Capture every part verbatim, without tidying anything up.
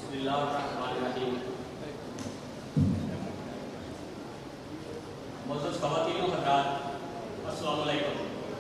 बिस्मिल्लाहिर्रहमानिर्रहीम। मुअज़्ज़ज़ ख़वातीन व हज़रात, अस्सलामु अलैकुम।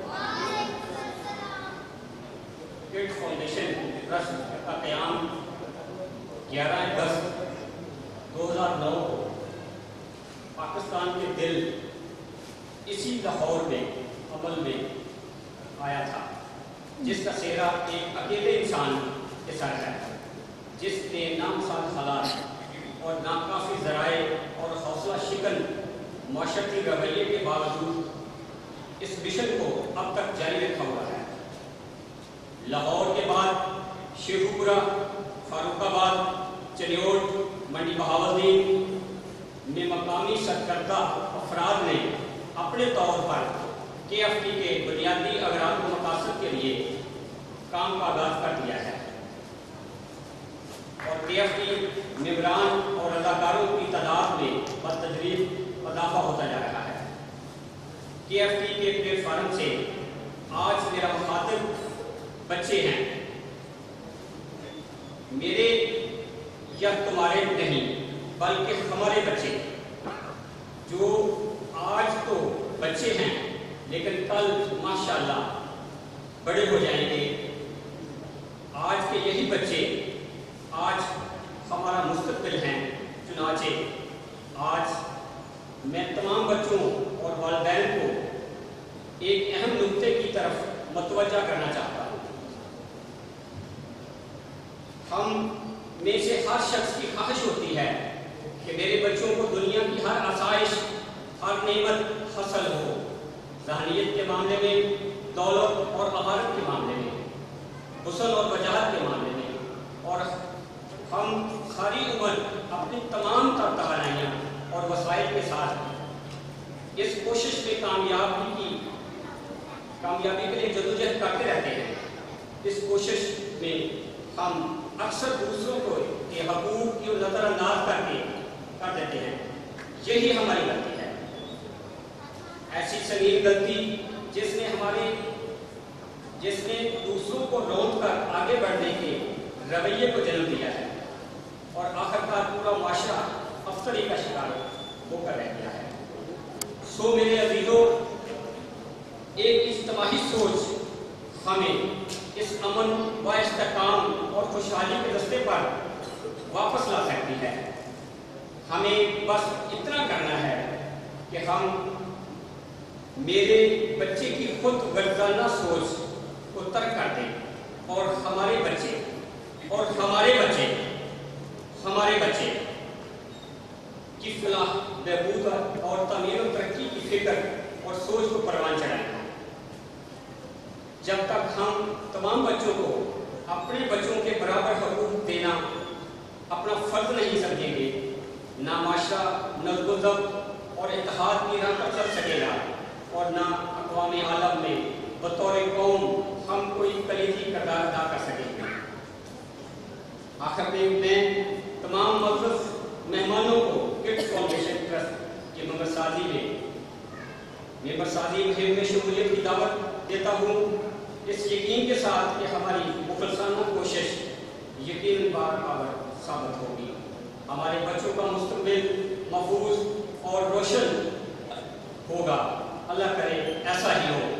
किड्स फाउंडेशन ट्रस्ट का क़याम ग्यारह अगस्त दो हज़ार नौ को पाकिस्तान के दिल इसी लाहौर में अमल में आया था, जिसका सेहरा एक अकेले इंसान के सर है, जिसने नामसाद हालात और नाकाफी ज़राए और हौसला शिकन माशरती रवैये के बावजूद इस मिशन को अब तक जारी रखा हुआ है। लाहौर के बाद शेखुपुरा, फारुखाबाद, चनियोट, मंडी बहावलदीन में मकामी सरकर्दा अफराद ने अपने तौर पर के एफ टी के बुनियादी अगराद व मकासद के लिए काम का आगाज कर दिया है और के एफ टी मेंबरान और अदाकारों की तादाद में बतदरीज इजाफा होता जा रहा है। के एफ टी के प्लेटफार्म से आज मेरा मुखातिब बच्चे हैं। मेरे या तुम्हारे नहीं, बल्कि हमारे बच्चे, जो आज तो बच्चे हैं लेकिन कल माशाअल्लाह बड़े हो जाएंगे। आज के यही बच्चे आज हमारा मुस्तकबिल हैं। चुनाचे आज मैं तमाम बच्चों और वालिदैन को एक अहम नुक्ते की तरफ मतवज्जा करना चाहता हूँ। हम में से हर शख्स की ख्वाहिश होती है कि मेरे बच्चों को दुनिया की हर आसाइश, हर नेमत हासिल हो, ज़हनियत के मामले में, दौलत और अमारत के मामले में, हुस्न और वजाहत के मामले में, और हम सारी उम्र अपनी तमाम तवानाइयाँ और वसाइल के साथ इस कोशिश में कामयाबी की कामयाबी के लिए जदोजहद करते रहते हैं। इस कोशिश में हम अक्सर दूसरों को के हकूक़ की नज़रअंदाज करके कर देते हैं। यही हमारी गलती है, ऐसी संगीन गलती जिसने हमारे जिसने दूसरों को रोक कर आगे बढ़ने के रवैये को जन्म दिया है और आखिरकार पूरा माशरा अफसरी का शिकार होकर रह गया है। सो मेरे अजीजों, एक इज्तिमाही सोच हमें इस अमन व इस्तेकाम और खुशहाली के रास्ते पर वापस ला सकती है। हमें बस इतना करना है कि हम मेरे बच्चे की खुद गर्दाना सोच को तर्क कर दें और हमारे बच्चे और हमारे बच्चे हमारे बच्चे की फलाह, बहबूद और तमीर और तरक्की की फिक्र और सोच को परवान चढ़ाएं। जब तक हम तमाम बच्चों को अपने बच्चों के बराबर हकूक़ देना अपना फ़र्ज़ नहीं समझेंगे, ना माशरा नज़्म और इत्तेहाद की राह पर चल सकेगा और ना अक़वाम आलम में बतौर कौम हम कोई कलीदी किरदार अदा कर सकेंगे। आखिर में मैं तमाम मुअज़्ज़ज़ मेहमानों को किड्स फाउंडेशन ट्रस्ट की मेंबरसाजी में मेंबरसाजी मुहिम में शमूलियत की दावत देता हूँ, इस यकीन के साथ कि हमारी मुखलसाना कोशिश यकीन बार साबित होगी। हमारे बच्चों का मुस्तक़बिल महफूज और रोशन होगा। अल्लाह करे ऐसा ही हो।